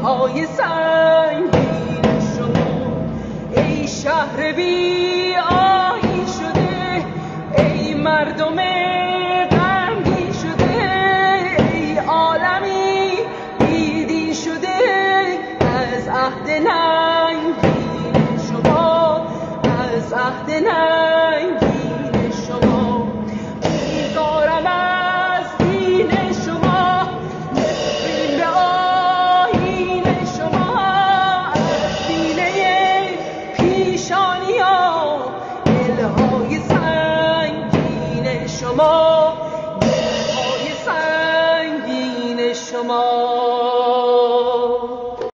دلهای سنگین شما، ای شهر بی آیین شده، ای مردم غمگین شده، ای عالمی بی دین شده از عهد ننگین شما، از عهد ننگین شما. بیزارم از دین شما، نفرین به آیین شما، از سینه پیشانی ها دلهای سنگین شما، دلهای سنگین شما.